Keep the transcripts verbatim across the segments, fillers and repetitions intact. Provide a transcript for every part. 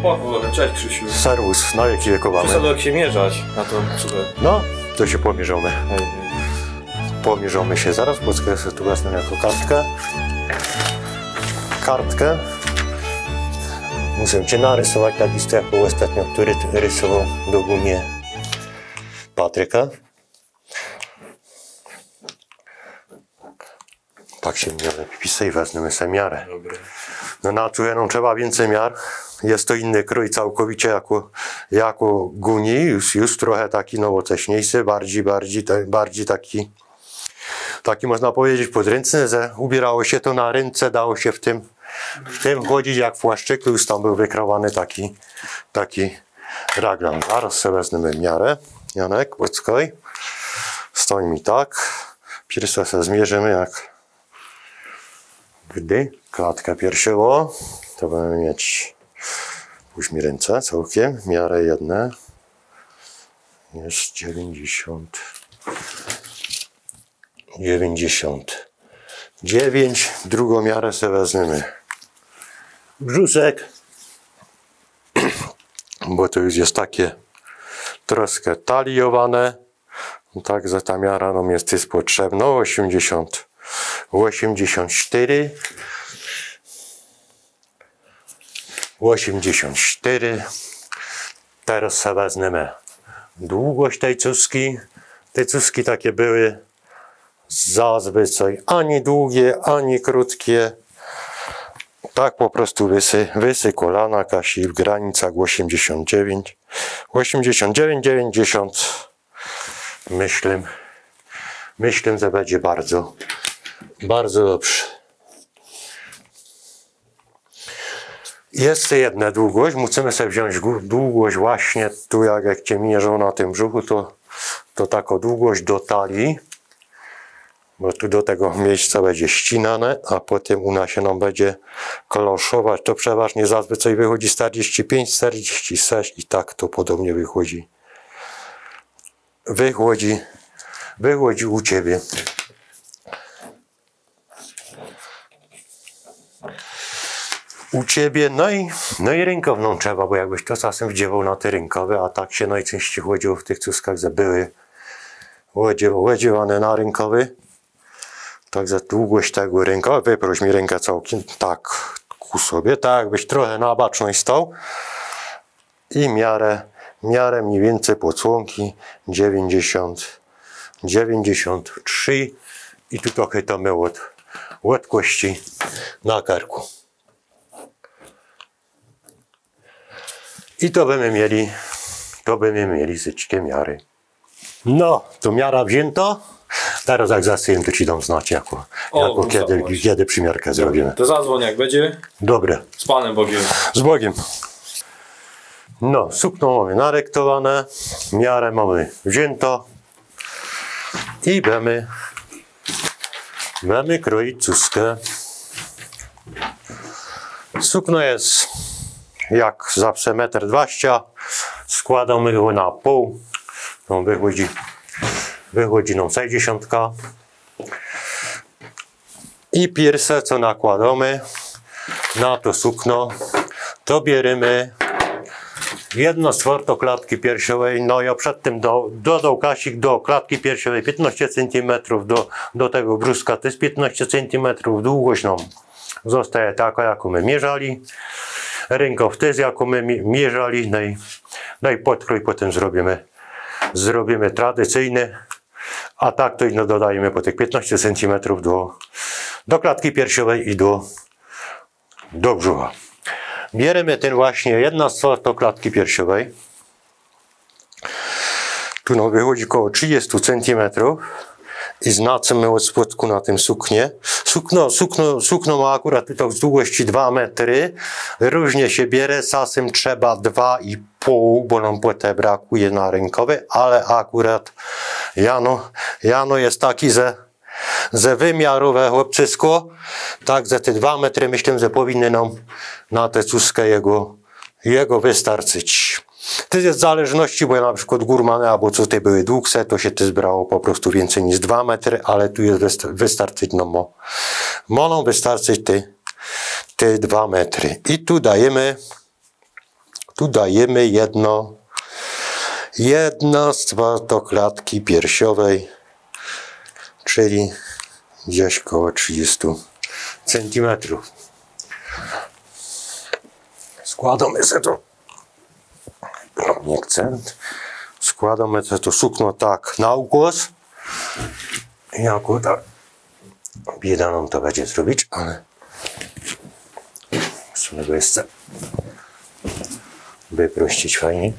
O, cześć Krzysiu. Serwus, no jaki wiekowamy. Przyszedłem się mierzać na tą cudę. No, to się pomierzamy. Hej, hej. Pomierzamy się zaraz, bo sobie tu wezmę jako kartkę. Kartkę. Muszę cię narysować na listę, jak był ostatnio, który rysował do gumie Patryka. Tak się miarę pisać i wezmę sobie miarę. Dobra. No na czujeną trzeba więcej miar. Jest to inny krój całkowicie jako, jako guni, już, już trochę taki nowocześniejszy, bardziej, bardziej, bardziej taki, taki można powiedzieć podręczny, że ubierało się to na ręce, dało się w tym, w tym chodzić jak w płaszczyku, już tam był wykrawany taki, taki raglan. Zaraz sobie wezmę miarę. Janek, poczekaj. Stoń mi tak. Pierwsze sobie zmierzymy jak gdy klatkę piersiową, to będziemy mieć, puść mi ręce całkiem, miarę jedne, jest dziewięćdziesiąt, dziewięćdziesiąt dziewięć, drugą miarę sobie weźmiemy brzuszek, bo to już jest takie troszkę taliowane, także ta miara nam jest, jest potrzebna, osiemdziesiąt, osiemdziesiąt cztery, osiemdziesiąt cztery. Teraz sobie wezmemy długość tej cuski. Te cuski takie były zazwyczaj ani długie, ani krótkie. Tak po prostu wysy, wysy kolana Kasi w granicach osiemdziesiąt dziewięć, osiemdziesiąt dziewięć, dziewięćdziesiąt. Myślę, myślę, że będzie bardzo, bardzo dobrze. Jest jedna długość, musimy sobie wziąć długość właśnie tu, jak, jak cię mierzą na tym brzuchu, to, to taką długość do talii, bo tu do tego miejsca będzie ścinane, a potem u nas się nam będzie kloszować. To przeważnie zazwyczaj wychodzi czterdzieści pięć, czterdzieści sześć i tak to podobnie wychodzi. Wychodzi, wychodzi u ciebie. U ciebie, no i, no i rękowną trzeba, bo jakbyś to czasem wdziewał na te rękowe, a tak się najczęściej chodziło w tych cuskach, że były odziewane na rękowy. Także długość tego rękawa, wyproś mi rękę całkiem tak ku sobie, tak jakbyś trochę na baczność stał. I miarę, miarę mniej więcej podsłonki dziewięćdziesiąt, dziewięćdziesiąt trzy i tu trochę to my od, od kości na karku. I to będziemy mieli, to będziemy mieli syćkie miary. No, to miara wzięto. Teraz jak zasyjem, to ci dam znać, jako, O, jako kiedy, kiedy przymiarkę zrobimy. To zadzwoń jak będzie. Dobre. Z Panem Bogiem. Z Bogiem. No, sukno mamy narektowane, miarę mamy wzięto i będziemy, będziemy kroić cuskę. Sukno jest jak zawsze metr dwadzieścia, składamy go na pół, no wychodzi, wychodzi nam sześćdziesiąt. I pierwsze co nakładamy na to sukno, to bierzemy jedno czwarte klatki piersiowej, no ja przed tym do, dodał Kasik do klatki piersiowej piętnaście centymetrów, do, do tego brzuszka to jest piętnaście centymetrów, długość nam zostaje taka, jaką my mierzali. Rękaw też, jaką my mierzali, no i, no i podkrój potem zrobimy, zrobimy tradycyjny, a tak to no dodajemy po tych piętnaście centymetrów do, do klatki piersiowej i do, do brzucha. Bierzemy ten właśnie jedna czwarta klatki piersiowej, tu no wychodzi około trzydzieści centymetrów. I znaczymy od spodku na tym suknie. Sukno, sukno, sukno ma akurat tutaj z długości dwa metry. Różnie się bierze, czasem trzeba dwa i pół, bo nam potem brakuje na rękowy, ale akurat Jano, Jano jest taki, że, że wymiarowe chłopczysko, także te dwa metry myślę, że powinny nam na tę cuskę jego, jego wystarczyć. To jest w zależności, bo ja na przykład górmany albo co te były długsze, to się to zbrało po prostu więcej niż dwa metry, ale tu jest wystarczyć, no mo, mogą wystarczyć te, te dwa metry. I tu dajemy tu dajemy jedno, jedno stwarto klatki piersiowej, czyli gdzieś koło trzydzieści centymetrów. Składamy sobie to, no nie chcę, składamy sobie to sukno tak na ukłos. I akurat bieda nam to będzie zrobić, ale musimy go jeszcze wyprościć fajnie.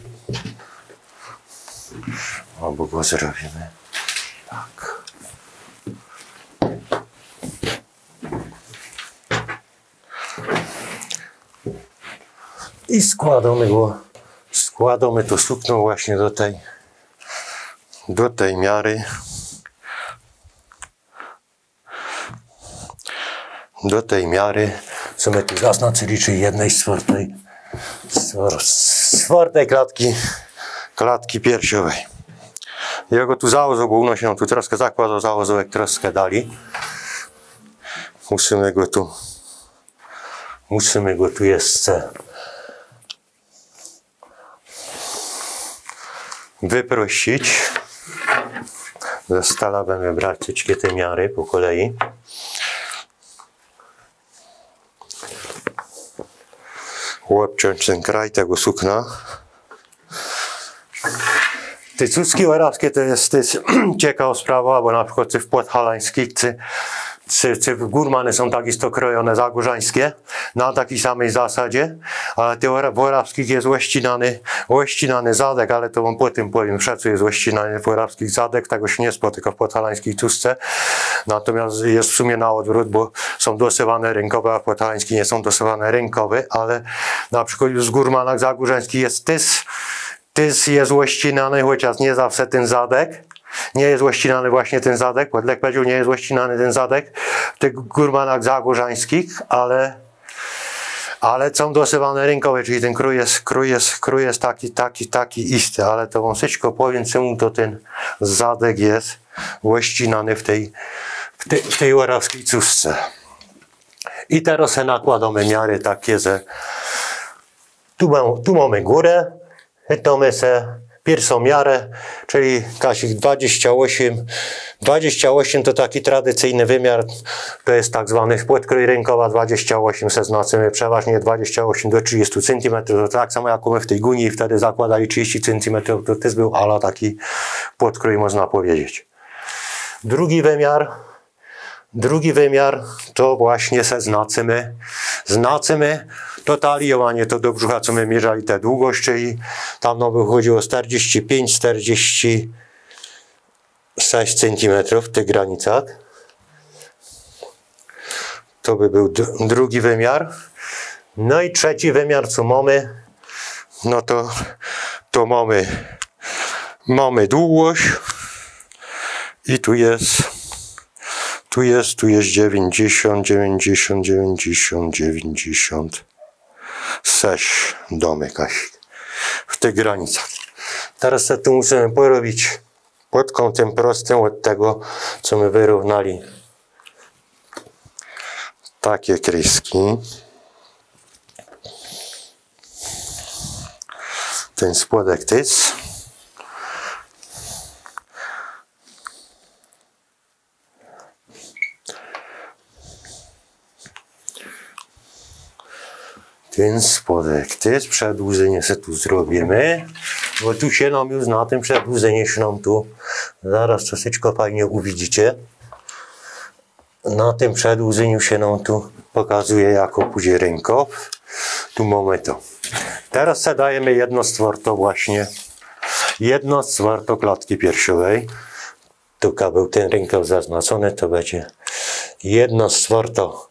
Albo go zrobimy tak. I składamy go, składamy to sukno właśnie do tej, do tej miary. Do tej miary, co my tu zaznaczyli, czyli jednej czwartej, czwartej klatki, klatki piersiowej. Ja go tu założę, bo uno się nam tu troszkę zakładał, założę, jak troszkę dali. Musimy go tu, musimy go tu jeszcze wyprościć. Ze stala będziemy brać wszystkie te miary po kolei. Łapciąć ten kraj tego sukna. Te cucki arabskie to jest, to jest ciekawa sprawa, bo na przykład w podhalańskich czy, czy, czy górmany są tak isto krojone zagórzańskie na takiej samej zasadzie, ale te w arabskich jest łeścinany, łeścinany zadek, ale to wam po tym powiem, wszędzie jest łeścinany w arabskich zadek, tego się nie spotyka w podhalańskiej cuszce, natomiast jest w sumie na odwrót, bo są dosywane rynkowe, a w podhalańskich nie są dosywane rynkowe, ale na przykład już w górmanach zagórzańskich jest tys, tys jest łeścinany, chociaż nie zawsze ten zadek. Nie jest łeścinany właśnie ten zadek, bo jak powiedział, nie jest łeścinany ten zadek w tych górmanach zagórzańskich, ale, ale są dosywane rynkowe, czyli ten krój jest, krój jest, krój jest taki, taki, taki isty, ale to wam wszystko powiem, czemu to ten zadek jest łeścinany w tej, w tej, w tej arabskiej cuszce. I teraz se nakładamy miary takie, że tu, mam, tu mamy górę, chytamy se pierwszą miarę, czyli Kasik dwadzieścia osiem. dwadzieścia osiem to taki tradycyjny wymiar, to jest tak zwany podkrój rynkowa, dwadzieścia osiem zaznaczymy przeważnie dwadzieścia osiem do trzydziestu centymetrów, to tak samo jak my w tej Gunii wtedy zakładali trzydzieści centymetrów, to też był ala taki podkrój, można powiedzieć. Drugi wymiar, drugi wymiar to właśnie se znaczymy, znaczymy to taliowanie, to do brzucha, co my mierzali tę długość, czyli tam no wychodziło czterdzieści pięć czterdzieści sześć centymetrów w tych granicach. To by był drugi wymiar. No i trzeci wymiar, co mamy, no to, to mamy, mamy długość i tu jest, tu jest, tu jest dziewięćdziesiąt, dziewięćdziesiąt, dziewięćdziesiąt, dziewięćdziesiąt. sześć domy Kasik w tych granicach. Teraz to musimy porobić pod kątem prostym od tego, co my wyrównali. Takie kreski. Ten spodek tyc. Ten spodek też przedłużenie sobie tu zrobimy, bo tu się nam już na tym przedłużeniu się nam tu zaraz troszeczkę fajnie uwidzicie. Na tym przedłużeniu się nam tu pokazuje jako później rękow. Tu mamy to. Teraz sobie dajemy jedno stwarto właśnie, jedno stwarto klatki piersiowej. Tu był ten rękaw zaznaczony, to będzie jedno stwarto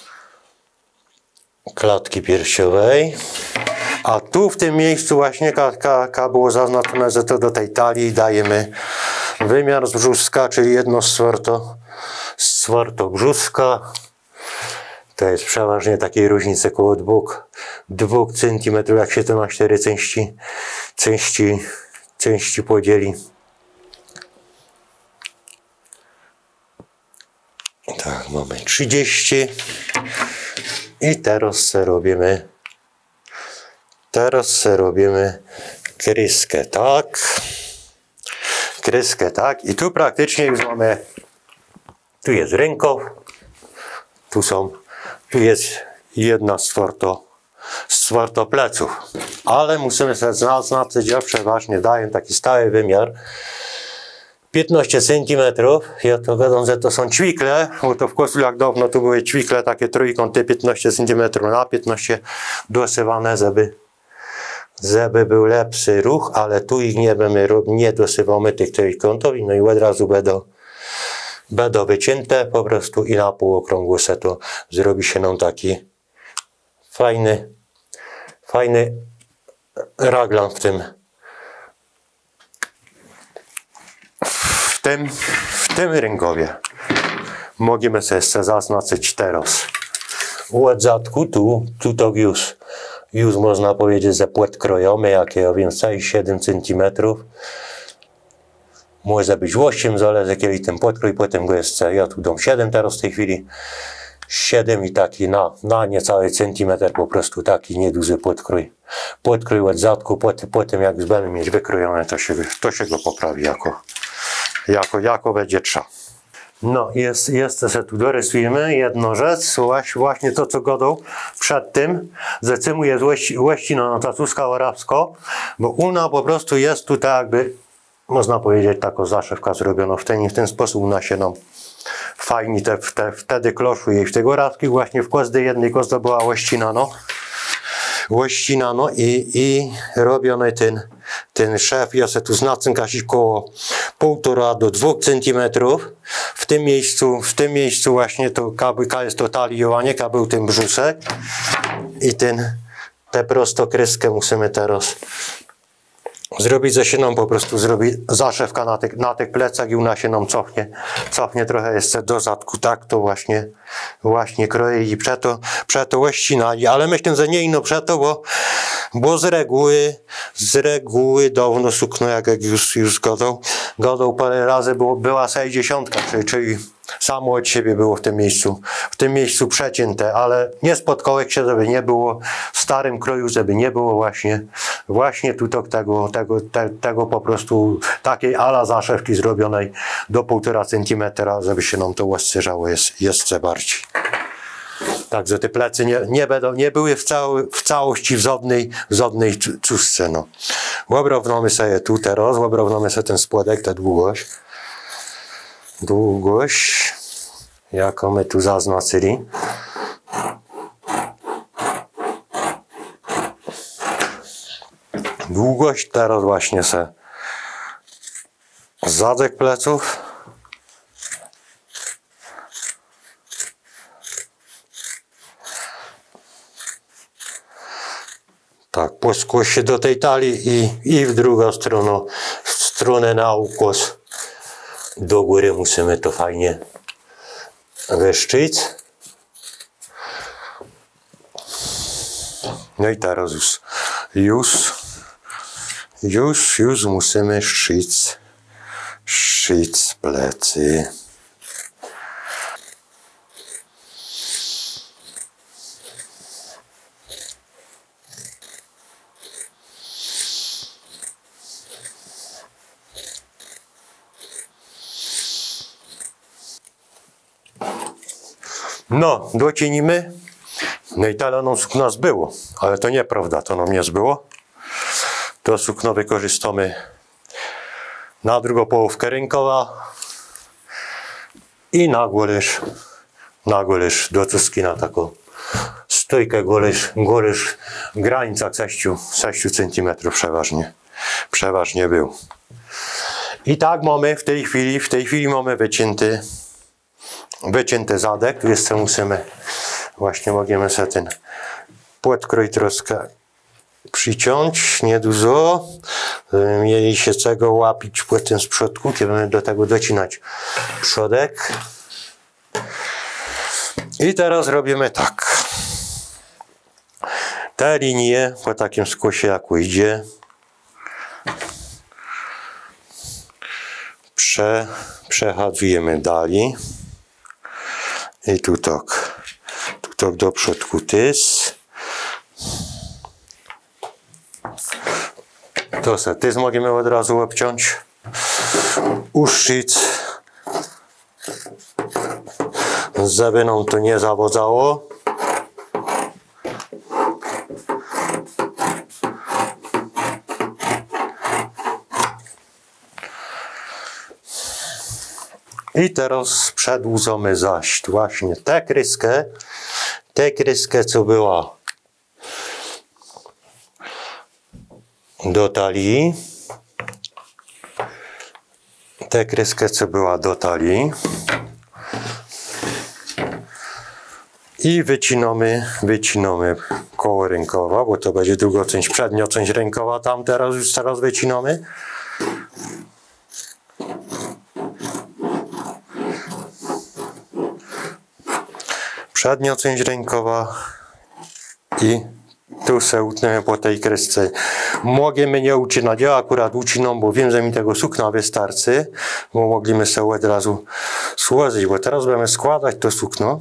klatki piersiowej, a tu w tym miejscu właśnie ka było zaznaczone, że to do tej talii dajemy wymiar z brzuszka, czyli jedno stwarto, stwarto brzuszka. To jest przeważnie takiej różnicy około dwóch centymetrów, jak się to na cztery części, części, części podzieli. Tak, mamy trzydzieści. I teraz robimy Teraz robimy kryskę, tak. Kryskę, tak. I tu praktycznie już mamy, tu jest rękow, tu są, tu jest jedna stwarto, stwarto pleców. Ale musimy sobie zaznaczyć, ja przeważnie daję taki stały wymiar piętnaście centymetrów. Ja to wiadomo, że to są ćwikle, bo to w końcu jak dawno tu były ćwikle, takie trójkąty piętnaście centymetrów na piętnaście dosywane, żeby, żeby był lepszy ruch, ale tu ich nie będziemy, nie dosyłamy tych trójkątów, no i od razu będą, będą wycięte po prostu i na półokrągło se to zrobi się nam taki fajny, fajny raglan w tym. W tym, w tym rękowie możemy sobie jeszcze zaznaczyć teraz. Od zadku tu, tu to już, już można powiedzieć, że płet krojomy, jakie ja wiem, siedem centymetrów. Może być osiem, zależy kiedy ten płetkrój, potem go jeszcze, ja tu dam siedem teraz w tej chwili. siedem i taki na, na niecały centymetr po prostu taki nieduży płetkrój. Płetkrój od zadku, potem, potem jak już będziemy mieć wykrojone, to się, to się go poprawi jako Jako, jako będzie trzeba. No, jest, jeszcze sobie tu dorysujemy jedną rzecz, właśnie to co gadał przed tym, że cymu jest łeścina na tacuska arabsko, bo una po prostu jest tutaj jakby, można powiedzieć, taka zaszewka zrobiona w ten i w ten sposób ona się nam fajnie te, te, wtedy kloszuje. I w tego arabskich właśnie w każdej jednej kozda była łeścina, no. Łeścina, no i, i robiony ten, ten szef, ja sobie tu znacę kasić koło półtora do dwóch centymetrów. W tym miejscu, w tym miejscu właśnie to kabelka jest to taliowanie, kabel ten brzusek i ten, tę prostokryskę musimy teraz zrobić, że się nam po prostu zrobi zaszewka na tych, na tych plecach i ona się nam cofnie, cofnie trochę jeszcze do zadku, tak to właśnie, właśnie kroję i przeto, przeto łeścinali, ale myślę, że nie ino przeto, bo, bo z reguły, z reguły dawno sukno, jak, jak już, już gadał, gadał parę razy, było, była sześćdziesiątka, czyli, czyli samo od siebie było w tym miejscu, w tym miejscu przecięte, ale nie spotkałem się, żeby nie było w starym kroju, żeby nie było właśnie, właśnie tutaj tego, tego, te, tego po prostu takiej ala zaszewki zrobionej do półtora centymetra, żeby się nam to łascerzało jest, jeszcze bardziej. Także te plecy nie, nie, będą, nie były w, cały, w całości w żadnej, w żadnej czustce. No. Obrównamy sobie tu teraz, obrównamy sobie ten spodek, tę długość. Długość, jaką my tu zaznaczyli. Długość teraz właśnie se zadek pleców. Tak, poskłoś się do tej talii i, i w drugą stronę, w stronę na ukos. Do góry musimy to fajnie wyszczyć. No i teraz już, już, już, już musimy szyć, szyć plecy. No, docienimy. No i tyle nam sukna zbyło, ale to nieprawda, to nam nie zbyło. To sukno wykorzystamy na drugą połówkę rękowa i na goryż, na goryż do cuski, na taką stójkę goryż, goryż w granicach sześć centymetrów przeważnie, przeważnie był. I tak mamy w tej chwili, w tej chwili mamy wycięty wycięty zadek. Tu jeszcze musimy, właśnie możemy sobie ten płetkrój troszkę przyciąć, niedużo. Mieli się czego łapić płetem z przodku, kiedy będziemy do tego docinać przodek. I teraz robimy tak. Te linie po takim skosie jak idzie prze, przechadzujemy dalej. I tu tak, tu tak do przodku tys. To se ty możemy od razu obciąć, uszyć, żeby nam to nie zawodzało. I teraz przedłużamy zaś właśnie tę kryskę, tę kryskę, co była do talii, tę kryskę, co była do talii i wycinamy, wycinamy koło rękowa, bo to będzie druga część, przednia część rękowa, tam teraz już teraz wycinamy. Przednia część rękowa i tu se utniemy po tej kresce. Możemy nie ucinać, ja akurat ucinam, bo wiem, że mi tego sukna wystarczy, bo mogliśmy sobie od razu złożyć, bo teraz będziemy składać to sukno.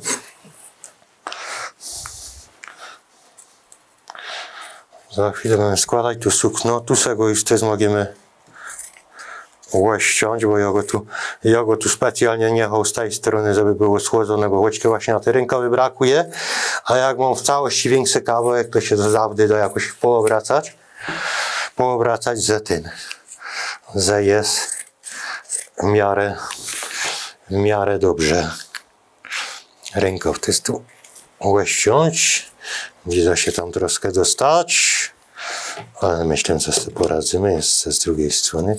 Za chwilę będziemy składać to sukno, tu sobie go już też możemy ściąć, bo ja go, tu, ja go tu specjalnie nie chał z tej strony, żeby było schłodzone, bo łoćkę właśnie na te rękowy brakuje, a jak mam w całości większy kawałek, to się zawsze da jakoś poobracać, poobracać za tym, że jest w miarę, w miarę dobrze. Rękow to jest tu ściąć, gdzie da się tam troszkę dostać, ale myślę, że sobie poradzimy, jest z drugiej strony.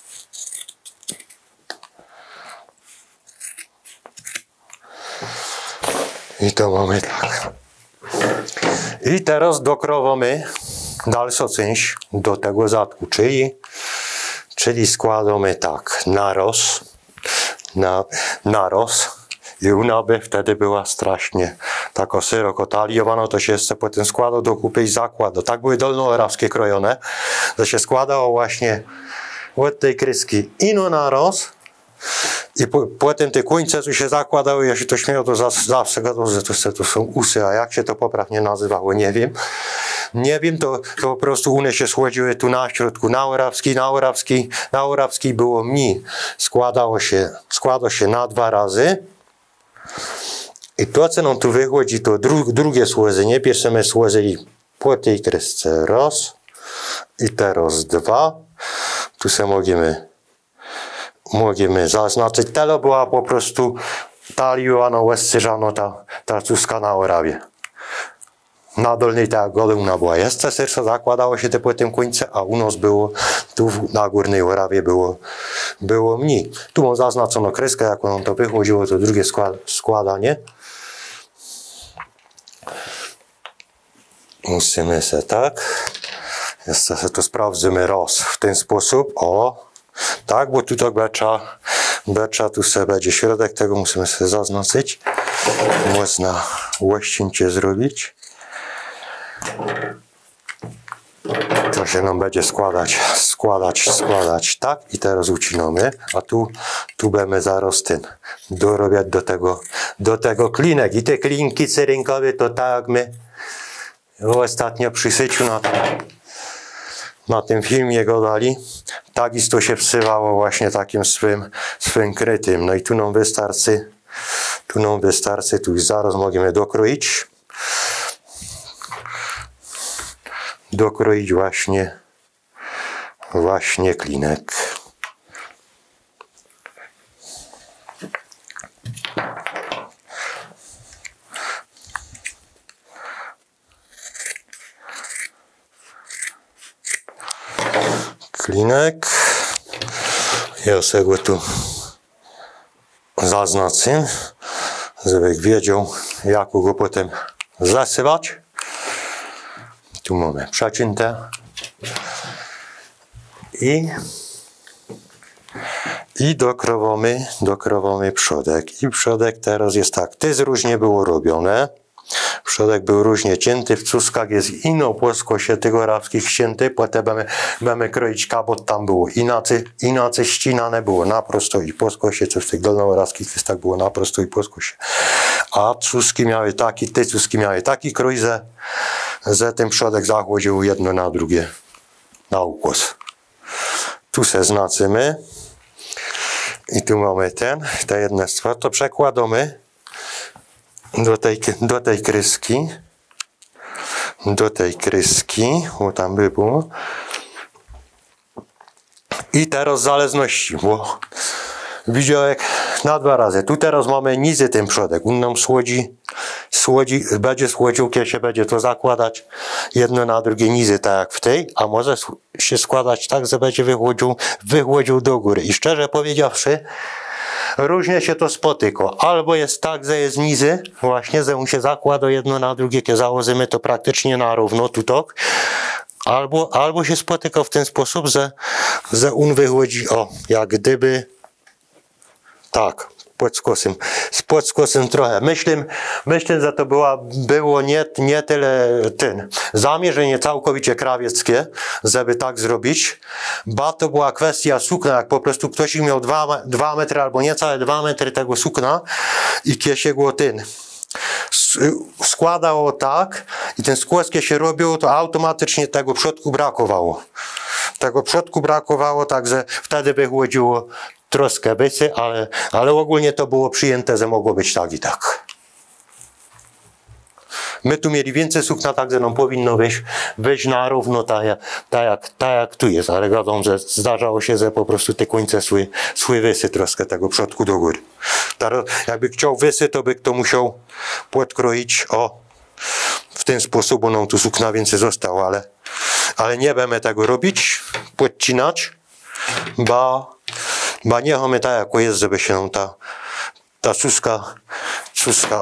I to mamy tak. I teraz dokrowamy dalszą część do tego zatku, czyli, czyli składamy tak, naroz, na, naroz i ona by wtedy była strasznie taka szeroko taliowana, to się jeszcze potem składa do kupy i zakłada. Tak były dolnoarabskie krojone, to się składało właśnie od tej kreski ino naroz. I po, potem te końce tu się zakładały, ja się to śmieję, to zawsze gadał, że to, to są usy, a jak się to poprawnie nazywało, nie wiem. Nie wiem, to, to po prostu one się schłodziły tu na środku, na orawski, na orawski, na orawski było mniej. Składało się, składa się na dwa razy. I to, co nam tu wychodzi, to dru, drugie słożenie. Pierwsze my słożyli po tej kresce raz i teraz dwa. Tu se możemy Możemy zaznaczyć, telo była po prostu taliowana, łescyżano ta, ta cuska na Orawie. Na dolnej ta goluna była jeszcze szersza, zakładało się te po tym końcu, a u nas było, tu na górnej Orawie było, było mniej. Tu mam zaznaczoną kreskę, jak nam to wychodziło, to drugie skład, składanie. Musimy se tak, jeszcze se to sprawdzimy raz w ten sposób, o. Tak, bo tu to becza, becza tu sobie będzie środek, tego musimy sobie zaznaczyć. Można łościęcie zrobić. To się nam będzie składać, składać, składać, tak. I teraz ucinamy, a tu, tu będziemy zaraz ten dorobiać do tego, do tego klinek. I te klinki cyrynkowe to tak jak my ostatnio przy syciu na tym, na tym filmie go dali. Tak isto się wsywało właśnie takim swym, swym krytym. No i tu nam wystarczy, tu nam wystarczy, tu już zaraz możemy dokroić. Dokroić właśnie, właśnie klinek. Klinek. Ja sobie go tu zaznaczę, żeby wiedział, jak go potem zasywać. Tu mamy przecięte. I, i dokrowamy, dokrowamy przodek. I przodek teraz jest tak, też różnie było robione. Przodek był różnie cięty, w cuskach jest ino płaskosie tych orawskich cięty, potem będziemy, będziemy kroić kabot, tam było inaczej, inaczej ścinane, było na prosto i płaskosie, co w tych dolnoorawskich jest tak było na prosto i płaskosie. A cuski miały taki, te cuski miały taki krój, że, że ten przodek zachodził jedno na drugie na ukłos. tu se znaczymy. I tu mamy ten, te jednestwo. To przekładamy do tej, do tej kreski. Do tej kreski, bo tam by było. I teraz zależności, bo widział jak na dwa razy. Tu teraz mamy nizy ten przodek. On nam słodzi, słodzi, będzie słodził, kiedy się będzie to zakładać jedno na drugie nizy, tak jak w tej, a może się składać tak, że będzie wychodził, wychodził do góry. I szczerze powiedziawszy, różnie się to spotyka. Albo jest tak, że jest nizy, właśnie, że on się zakłada jedno na drugie, kiedy założymy to praktycznie na równo, tu tak. Albo, albo się spotyka w ten sposób, że, że on wychodzi, o, jak gdyby tak, pod skosem, pod skosem trochę. Myślę, myślę, że to była, było nie, nie tyle ten zamierzenie całkowicie krawieckie, żeby tak zrobić, bo to była kwestia sukna, jak po prostu ktoś miał dwa metry albo niecałe dwa metry tego sukna i kiedy się go ten składało tak i ten skłos kiedy się robił, to automatycznie tego przodku brakowało. Tego przodku brakowało, także wtedy wychodziło troszkę wysy, ale, ale ogólnie to było przyjęte, że mogło być tak i tak. My tu mieli więcej sukna, także nam powinno wyjść, wyjść na równo tak jak, tak, jak, tak jak tu jest, ale wiadomo, że zdarzało się, że po prostu te końce szły, szły wysy troszkę tego przodku do góry. Teraz, jakby chciał wysy, to by kto musiał podkroić o w ten sposób, bo nam tu sukna więcej zostało, ale, ale nie będziemy tego robić, podcinać, bo Bo nie mamy tak jak jest, żeby się nam ta, ta suska, suska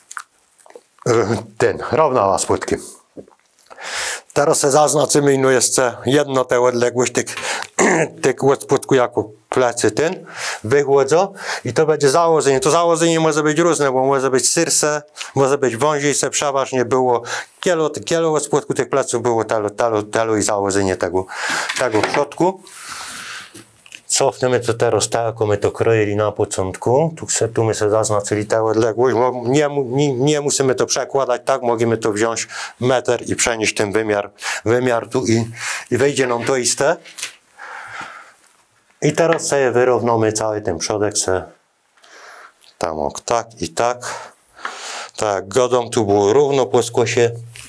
ten, równała z płytkiem. Teraz se zaznaczymy no jeszcze jedno tę odległość tych, tych od płytku jako plecy ten wychłodzą i to będzie założenie. To założenie może być różne, bo może być syrse, może być wąziej se przeważnie było kielo, kielo od płytku tych pleców było telo, telo, telo i założenie tego, tego przodku. Cofniemy to teraz tak, jak my to kroili na początku. Tu, tu my sobie zaznaczyli tę odległość. Nie, nie, nie musimy to przekładać tak, możemy to wziąć metr i przenieść ten wymiar, wymiar tu i, i wyjdzie nam to iste. I teraz sobie wyrównamy cały ten przodek se tam ok, tak i tak. Tak, godą tu było równo po skosie.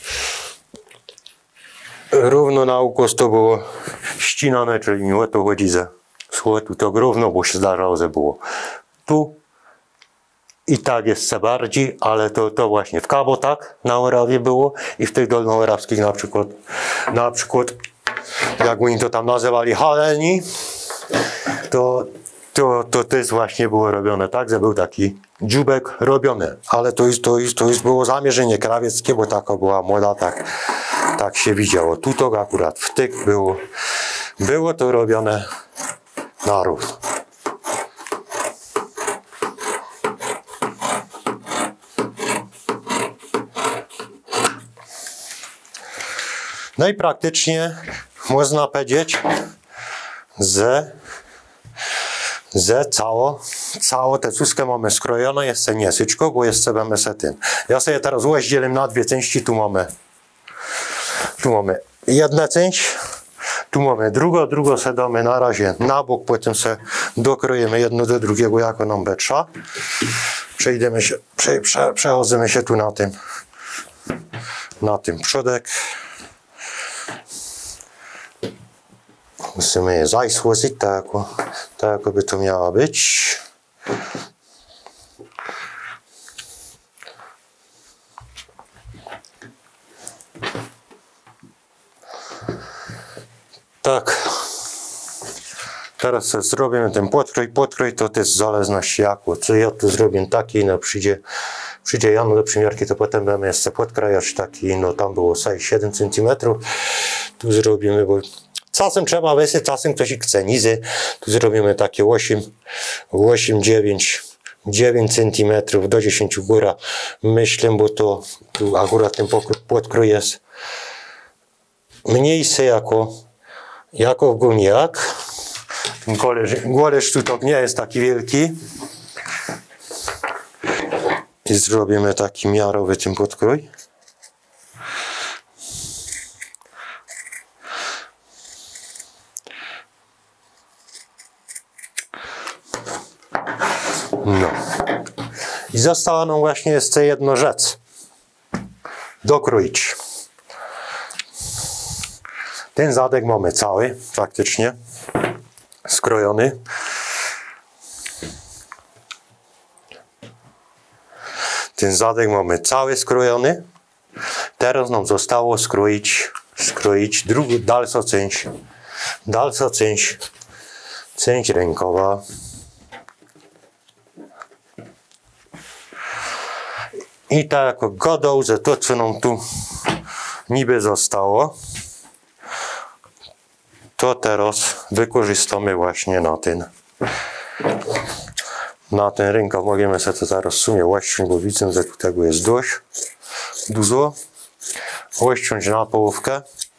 Równo na ukos to było ścinane, czyli nie o to chodzi, że tu to równo, bo się zdarzało, że było tu i tak jest se bardziej, ale to, to właśnie w Kabo tak na Orawie było i w tych dolnoorawskich na przykład, na przykład jak oni to tam nazywali haleni, to, to, to też właśnie było robione tak, że był taki dziubek robiony, ale to już, to już, to już było zamierzenie krawieckie, bo taka była moda, tak, tak się widziało. Tu to akurat wtyk było, było to robione na równo. No i praktycznie można powiedzieć, że, że cało, całą tę cuskę mamy skrojone, jest se niesyczko, bo jest sobie mamy se tym. Ja sobie teraz rozdzielim na dwie części, tu mamy, tu mamy jedna część, tu mamy drugą, drugą se damy na razie na bok, potem se dokroimy jedno do drugiego, jako nam betrza. Przejdziemy się, prze, prze, przechodzimy się tu na tym, na tym przodek. Musimy je zajsłożyć, tak, tak jakby to miało być. Tak. Teraz zrobimy ten podkrój. Podkrój to też w zależności jako. Co ja tu zrobię taki, no przyjdzie, przyjdzie Jano do przymiarki, to potem będziemy jeszcze podkrajać taki, no tam było sześć siedem centymetrów. Tu zrobimy, bo czasem trzeba wysy, czasem ktoś chce nizy. Tu zrobimy takie osiem, osiem, dziewięć, dziewięć centymetrów do dziesięć góra. Myślę, bo to tu akurat ten podkrój jest mniejszy jako, jako w górniak. Goleż tutaj nie jest taki wielki. I zrobimy taki miarowy ten podkrój. No. I została nam właśnie jeszcze jedna rzecz. Dokroić. Ten zadek mamy cały, faktycznie. Skrojony. Ten zadek mamy cały skrojony. Teraz nam zostało skroić, skroić drugą, dalszą część. Dalsza część, część rękowa. I tak jako godą, że to co nam tu niby zostało, to teraz wykorzystamy właśnie na ten na ten rękaw. Możemy sobie to zaraz w sumie łeścić, bo widzę, że tu tego jest dość dużo. Łeścić na połówkę.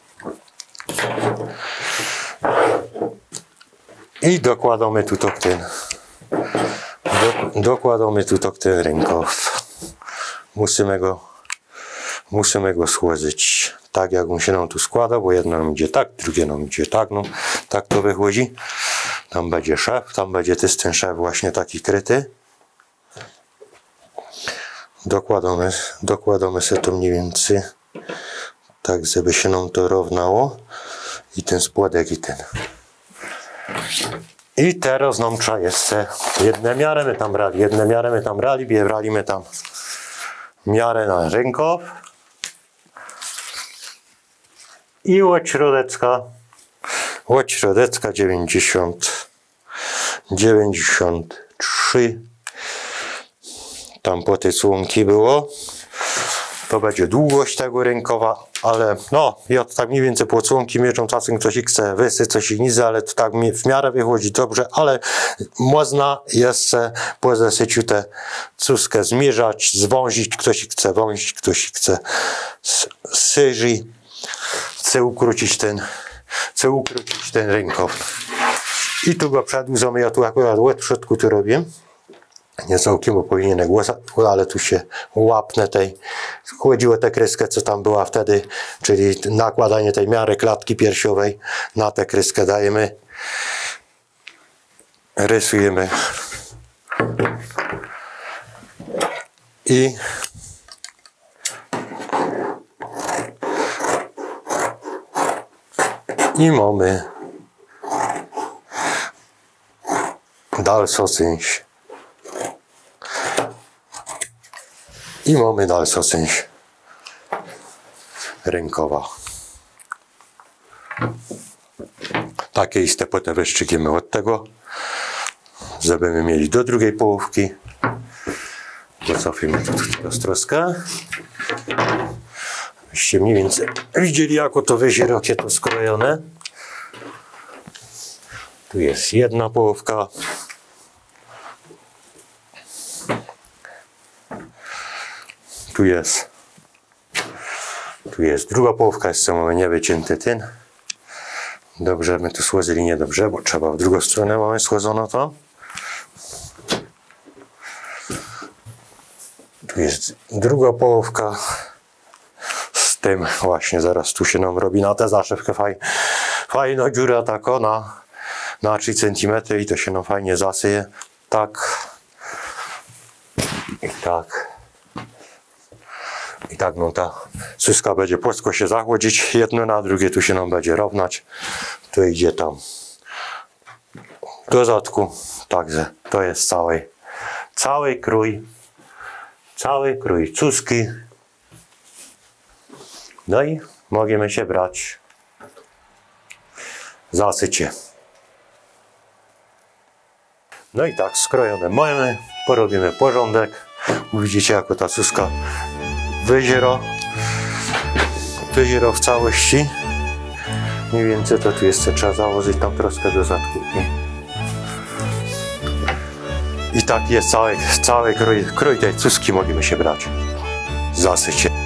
I dokładamy tutaj ten do, dokładamy tutaj ten rękaw. Musimy go musimy go schłodzić tak, jak on się nam tu składa, bo jedno nam idzie tak, drugie nam idzie tak, no tak to wychodzi. Tam będzie szef, tam będzie też ten szef właśnie taki kryty. Dokładamy, dokładamy sobie to mniej więcej tak, żeby się nam to równało. I ten spodek i ten. I teraz nam trzeba jeszcze jedne miary my tam brali, jedne miary my tam brali, brali my tam miarę na rękaw i od środecka, od środecka dziewięćdziesiąt, dziewięćdziesiąt trzy, tam po tej słomki było, to będzie długość tego rękawa, ale no, ja tak mniej więcej po słomki mierzą, czasem ktoś chce wysy, coś i nizy, ale to tak w miarę wychodzi dobrze, ale można jeszcze po zasyciu tę cuskę zmierzać, zwązić, ktoś chce wązić, ktoś chce syży, chce ukrócić ten, chce ukrócić ten rękaw. I tu go przedłużamy, ja tu akurat łeb w środku tu robię. Nie całkiem, bo powinienem głosać, ale tu się łapnę tej, chłodziło tę kryskę, co tam była wtedy, czyli nakładanie tej miary klatki piersiowej na tę kryskę dajemy, rysujemy i i mamy dalszą część. I mamy dalszą część rękowa. Takie iste potem wyszczykimy od tego, żebyśmy mieli do drugiej połówki. Zacofimy tu troszkę. Byście mniej więcej widzieli, jak to wyżerokie to skrojone. Tu jest jedna połówka. Tu jest, tu jest druga połówka, jeszcze mamy niewycięty ten. Dobrze, my tu słożyli niedobrze, bo trzeba w drugą stronę mamy słożono to. Tu jest druga połówka. Z tym właśnie zaraz tu się nam robi na tę zaszewkę faj, fajna dziura taka na, na trzy centymetry i to się nam fajnie zasyje. Tak i tak. I tak no ta suska będzie płasko się zachłodzić, jedno na drugie tu się nam będzie równać. To idzie tam do zadku. Także to jest cały, cały krój, cały krój cuski. No i możemy się brać za sycie. No i tak skrojone mamy, porobimy porządek. Widzicie, jak ta suska wyziero, wyziero w całości. Mniej więcej to tu jeszcze trzeba założyć tam troszkę do zadku. I tak jest cały, cały krój, krój tej cuski możemy się brać za sycie.